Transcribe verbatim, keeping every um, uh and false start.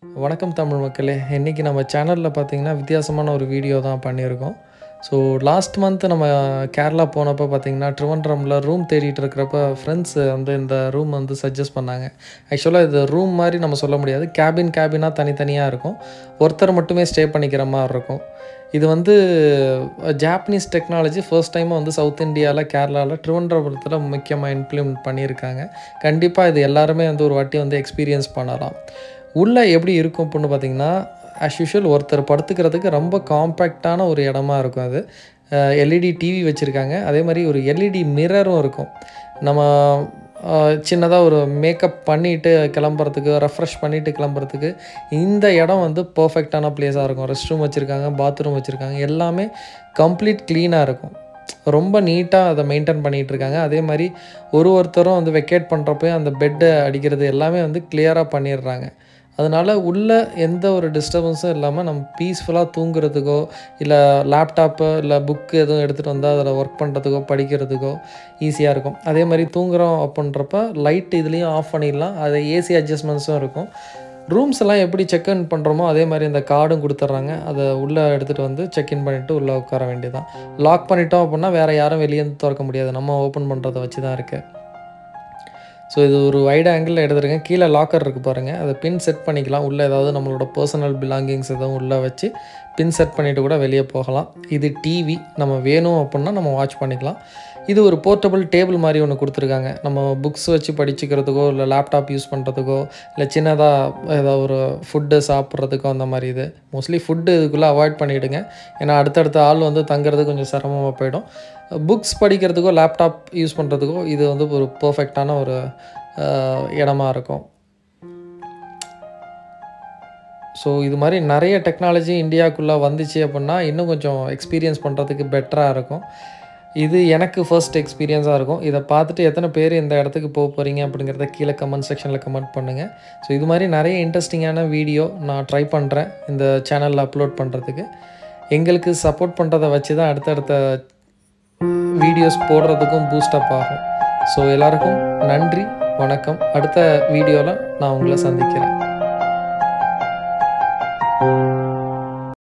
வணக்கம் தமிழ் மக்களே. இன்றைக்கி நம்ம சேனலில் பார்த்திங்கன்னா வித்தியாசமான ஒரு வீடியோ தான் பண்ணியிருக்கோம். ஸோ லாஸ்ட் மந்த் நம்ம கேரளா போனப்போ பார்த்திங்கன்னா ட்ரிவண்ட்ரமில் ரூம் தேடிட்டு இருக்கிறப்ப ஃப்ரெண்ட்ஸ் வந்து இந்த ரூம் வந்து சஜஸ்ட் பண்ணாங்க. ஆக்சுவலாக இது ரூம் மாதிரி நம்ம சொல்ல முடியாது, கேபின் கேபினாக தனித்தனியாக இருக்கும். ஒருத்தர் மட்டுமே ஸ்டே பண்ணிக்கிற மாதிரி இருக்கும். இது வந்து ஜாப்பனீஸ் டெக்னாலஜி ஃபர்ஸ்ட் டைமாக வந்து சவுத் இந்தியாவில் கேரளாவில் ட்ரிவண்ட்ரபுரத்தில் முக்கியமாக இம்ப்ளிமெண்ட் பண்ணியிருக்காங்க. கண்டிப்பாக இது எல்லாருமே வந்து ஒரு வாட்டி வந்து எக்ஸ்பீரியன்ஸ் பண்ணலாம். உள்ளே எப்படி இருக்கும் அப்படின்னு பார்த்திங்கன்னா, ஆஸ் யூஷுவல் ஒருத்தர் படுத்துக்கிறதுக்கு ரொம்ப காம்பேக்டான ஒரு இடமா இருக்கும். அது எல்இடி டிவி வச்சுருக்காங்க. அதே மாதிரி ஒரு எல்இடி மிரரும் இருக்கும். நம்ம சின்னதாக ஒரு மேக்கப் பண்ணிவிட்டு கிளம்புறதுக்கு, ரெஃப்ரெஷ் பண்ணிவிட்டு கிளம்புறதுக்கு இந்த இடம் வந்து பர்ஃபெக்டான ப்ளேஸாக இருக்கும். ரெஸ்ட் ரூம் வச்சுருக்காங்க, பாத்ரூம் வச்சுருக்காங்க, எல்லாமே கம்ப்ளீட் க்ளீனாக இருக்கும். ரொம்ப நீட்டாக அதை மெயின்டைன் பண்ணிகிட்ருக்காங்க. அதே மாதிரி ஒரு ஒருத்தரும் வந்து வெக்கேட் பண்ணுறப்போ அந்த பெட்டை அடிக்கிறது எல்லாமே வந்து கிளியராக பண்ணிடுறாங்க. அதனால் உள்ளே எந்த ஒரு டிஸ்டர்பன்ஸும் இல்லாமல் நம்ம பீஸ்ஃபுல்லாக தூங்குறதுக்கோ, இல்லை லேப்டாப்பு இல்லை புக்கு எதுவும் எடுத்துகிட்டு வந்தால் அதில் ஒர்க் பண்ணுறதுக்கோ படிக்கிறதுக்கோ ஈஸியாக இருக்கும். அதே மாதிரி தூங்குகிறோம் அப்படின்றப்ப லைட் இதுலேயும் ஆஃப் பண்ணிடலாம். அது ஏசி அட்ஜஸ்ட்மெண்ட்ஸும் இருக்கும். ரூம்ஸ் எல்லாம் எப்படி செக்இன் பண்ணுறோமோ அதே மாதிரி இந்த கார்டும் கொடுத்துட்றாங்க. அதை உள்ளே எடுத்துகிட்டு வந்து செக்இன் பண்ணிவிட்டு உள்ளே உட்கார வேண்டியதான். லாக் பண்ணிட்டோம் அப்படின்னா வேறு யாரும் வெளியே திறக்க முடியாது, நம்ம ஓப்பன் பண்ணுறதை வச்சு தான் இருக்குது. ஸோ இது ஒரு வைட் ஆங்கிளில் எடுத்துருக்கேன். கீழே லாக்கர் இருக்குது பாருங்கள், அதை பின் செட் பண்ணிக்கலாம். உள்ளே ஏதாவது நம்மளோட பர்சனல் பிலாங்கிங்ஸ் எதுவும் உள்ளே வச்சு பின் செட் பண்ணிவிட்டு கூட வெளியே போகலாம். இது டிவி, நம்ம வேணும் அப்படின்னா நம்ம வாட்ச் பண்ணிக்கலாம். இது ஒரு போர்ட்டபிள் டேபிள் மாதிரி ஒன்று கொடுத்துருக்காங்க. நம்ம புக்ஸ் வச்சு படிச்சுக்கிறதுக்கோ, இல்லை லேப்டாப் யூஸ் பண்ணுறதுக்கோ, இல்லை சின்னதாக ஏதாவது ஒரு ஃபுட்டு சாப்பிட்றதுக்கோ அந்த மாதிரி. இது மோஸ்ட்லி ஃபுட்டு இதுக்குள்ளே அவாய்ட் பண்ணிவிடுங்க, ஏன்னா அடுத்தடுத்த ஆள் வந்து தங்குறது கொஞ்சம் சிரமமாக போயிடும். புக்ஸ் படிக்கிறதுக்கோ லேப்டாப் யூஸ் பண்ணுறதுக்கோ இது வந்து ஒரு பர்ஃபெக்டான ஒரு இடமா இருக்கும். ஸோ இது மாதிரி நிறைய டெக்னாலஜி இந்தியாவுக்குள்ளே வந்துச்சு அப்படின்னா இன்னும் கொஞ்சம் எக்ஸ்பீரியன்ஸ் பண்ணுறதுக்கு பெட்டராக இருக்கும். இது எனக்கு ஃபர்ஸ்ட் எக்ஸ்பீரியன்ஸாக இருக்கும். இதை பார்த்துட்டு எத்தனை பேர் இந்த இடத்துக்கு போக போகிறீங்க அப்படிங்கிறத கீழே கமெண்ட் செக்ஷனில் கமெண்ட் பண்ணுங்கள். ஸோ இது மாதிரி நிறைய இன்ட்ரெஸ்டிங்கான வீடியோ நான் ட்ரை பண்ணுறேன் இந்த சேனலில் அப்லோட் பண்ணுறதுக்கு. எங்களுக்கு சப்போர்ட் பண்ணுறதை வச்சு தான் அடுத்தடுத்த வீடியோஸ் போடுறதுக்கும் பூஸ்டப் ஆகும். ஸோ எல்லாருக்கும் நன்றி, வணக்கம். அடுத்த வீடியோவில் நான் உங்களை சந்திக்கிறேன்.